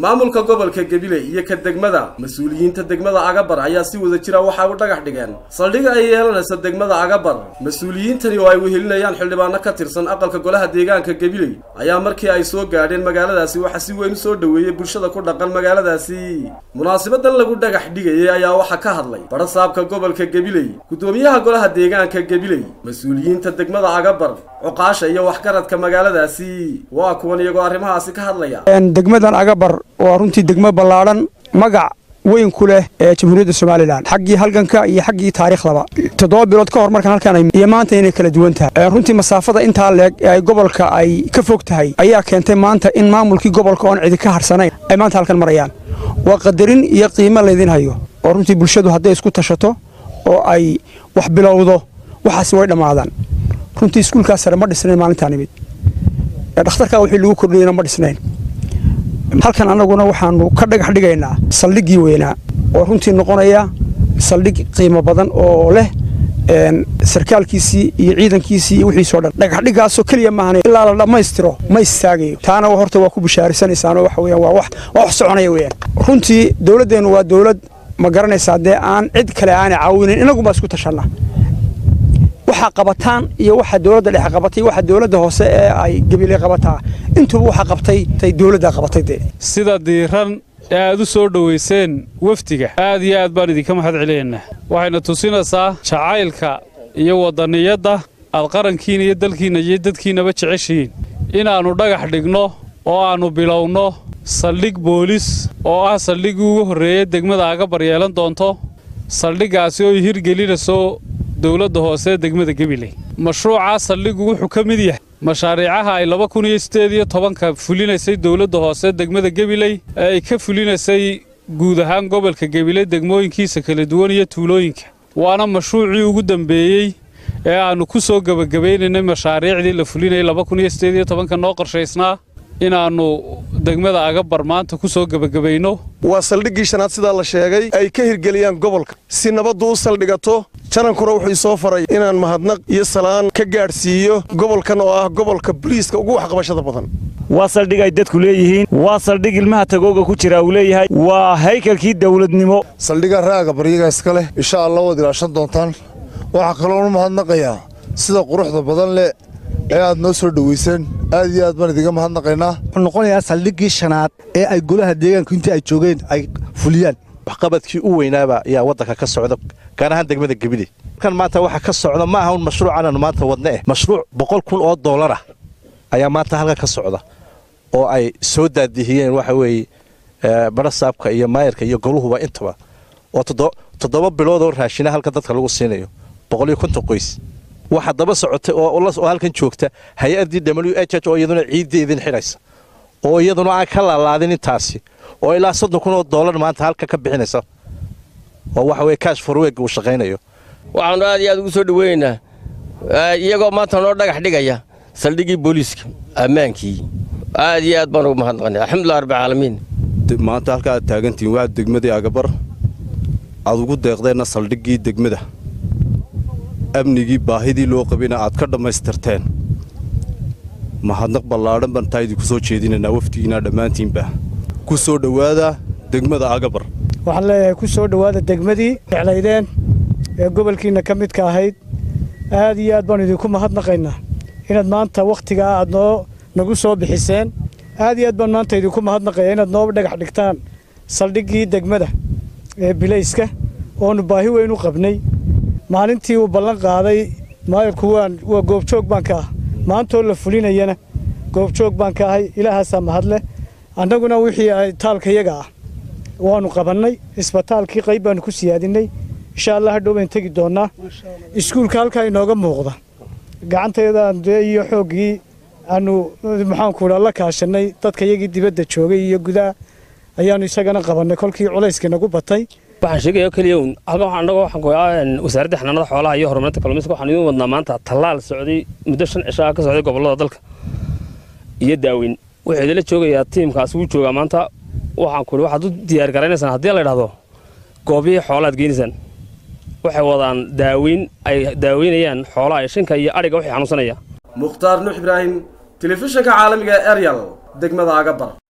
maamulka gobolka Gabiley iyo ka degmada mas'uuliyiinta degmada Agabar ayaa si wada jira waxa uu dhagax dhigeen saldhiga ay yeelanayso degmada Agabar mas'uuliyiintani oo ay wehelinayaan xildhibaano ka tirsan aqalka golaha deegaanka Gabiley ayaa markii ay soo gaadheen magaaladaasi waxa si weyn soo dhaweeyay bulshada ku dhaqan magaaladaasi munaasabadan lagu dhagax dhigay ayaa waxa ka hadlay barasaabka gobolka Gabiley gudoomiyaha golaha deegaanka Gabiley mas'uuliyiinta degmada Agabar cuqaasha iyo wax garadka magaaladaasi waa kuwan iyagoo arrimahaasi ka hadlaya degmadan Agabar oo runtii degmo ballaaran magac weyn ku leh ee Jamhuuriyadda Soomaaliland xaqii halganka iyo xaqii taariikhdaba 7 bilood ka hor markan halkan ay maanta inay kala duwan tahay runtii masaafada inta leeg ee gobolka ay ka fog tahay ayaa keentay maanta in maamulkii gobolka oo cid ka harsanayn ay maanta halkan marayaan waa qadarin iyo qiimo leedin hayo oo runtii bulshadu haday isku tashato oo ay wax bilowdo waxaas way dhamaadaan runtii iskuulkaas sare ma dhisnayn maalintan imid dhakhtarka wixii lagu kordhiyay ma dhisnayn halkan anaguna waxaanu ka dhagax dhigaynaa saldhigii weynaa oo runtii noqonaya saldhig qiimo badan oo leh sarkaalkiisii iyo ciidankiisii iyo wixii soo dhan dhagax dhigaasoo kaliya maahan ilaa la dhamaystiro ma istaagayo taana horta waa ku bishaarisanaysan waxa weeyaan waa wax soconaya weeyaan runtii dawladdeenu waa dawlad ma garanaysaa dee aan cid kale aan caawinin inagu ma isku tashanaa waxa qabataan iyo waxa dawladda dhex qabatay waxa dawladda hoose ee ay Gabiley qabataa intuu waxa qabtay dawladda qabatay sida diiran aad u soo dhaweyseen waftiga aad iyo aad baan idinka mahad celinaynaa waxayna tusinaysaa jacaylka iyo wadaniyada aad qarankiina iyo dalkiina iyo dadkiinaba jeceshiin inaanu dhagax dhigno oo aanu bilowno saldhig boolis oo ah saldhigii ugu horeeyay degmada Agabar yeelan doonto saldhigaasi oo hirgelinayso dawladda hoose degmada Gabiley mashruuca saldhigu wuxuu ka mid yahay mashaariicaha ay 2018 fulinaysay dawladda hoose degmada Gabiley ay ka fulinaysay guud ahaan gobolka Gabiley degmooyinkiisa kala duwan iyo tuulooyinka waana mashruucii ugu dambeeyay ee aanu ku soo gabagabeynay mashaariicdii la fulinay 2018 noo qorshaysnaa inaanu degmada Agabar maanta ku soo gabagabayno waa saldhigii shanaad sida la sheegay ay ka hirgeliyaan gobolka si nabad u saldhigato jarankuna wuxuu soo faray inaan mahadnaq iyo salaan ka gaarsiiyo gobolkan oo ah gobolka booliiska ugu wax qabashada badan waa saldhig ay dadku leeyihiin waa saldhig ilmaha tagooga ku jira uu leeyahay waa haykalkii dawladnimo saldhiga raaga bariga iska leh insha Allah wad ilaashan doontaan waxa kale oo mahadnaqaya sida quruxda badan leh ee aad noo soo dhaweyseen aad iyo aad baan idiga mahadnaqaynaa wuxuu noqonayaa saldhigii shanaad ee ay golaha deegaanka intii ay joogeen ay fuliyaan waxqabadkii u weynaaba ayaa wadanka ka socda gaar ahaan degmada Gabiley kan maanta waxa ka socda ma aha mashruucan aan maanta wadnaa mashruuc $100,000 ayaa maanta halka ka socda oo ay soo daadihiyeen waxa weeye barasaabka iyo maayarka iyo goluhuba intaba oo 7 bilood oo raashin halka dadka lagu siinayo 150 qoys waxa daba socotay oo halkan joogta hay'adii WHH oo iyaduna ciideedin xiraysa oo iyaduna aan ka laalaadin taasi oo ilaa $100,000 maanta halka ka bixinaysa oo waxa weeye cash for work uu shaqeynayo waxaan aad iyo aad ugu soo dhaweynaa iyagoo maanta noo dhagax dhigaya saldhigii booliiska ammaankii aad iyo aad baan ugu mahadnaqaynaa alxamdulillah rabbil caalamiin maanta halka aad taagantiin waa degmadii Agabar aad ugu deeqdeena saldhigii degmada amnigii baahidii loo qabina aad ka dhamaystirteen mahadnaq ballaaran baan taayidi ku soo jeedinayna waftigiina dhamaantiinba ku soo dhawaada degmada Agabar waxaan leeyahay ku soo dhawaada degmadii xiclaydeen ee gobolkiina ka mid ka ahayd aad iyo aad baan idinku mahadnaqaynaa inaad maanta waqtiga aad nagu soo bixiseen aad iyo aad baan maanta idinku mahadnaqayaa inaad noo dhagax dhigtaan saldhigii degmada ee Bilayska oo nu baahi weyn u qabnay maalintii uu ballan qaaday maayirku waa goobjoog baan ka ah maanta oo la fulinayana goobjoog baan ka ahay ilaahaas mahad leh annaguna wixii ay taalkayaga ah waanu qabannay isbitaalkii qayb baan ku siyaadinay insha Allah hadhow baan tagi doonaa iskuulka halka inooga muuqda gacanteeda iyo xoogii aanu maxaan ku la kaashanay dadka iyagii dibadda joogay iyo gudaha ayaanu isagana qabannay kolkii culayska nagu batay waxaan sheegay kaliya waxaan ku wasaaradda xanaanada xoolaha iyo horumarinta kalluumaysiga waxaan idin wadnaa maanta tallaal socday muddo 5 cisho ka socday gobolada dalka iyo daaweyn wuxuu idin la joogayaa tiimkaas uu jooga maanta waxaan ku waxaad u diyaar garanaysaan haddii la yiraahdo goobihi xoolaad geenisan waxay wadaan daaweyn ay daaweynayaan xoolaha shinka iyo ariga wixii xanuunsanaya Mukhtaar Nuux Ibrahim telefishinka caalamiga Ariel degmada Agabar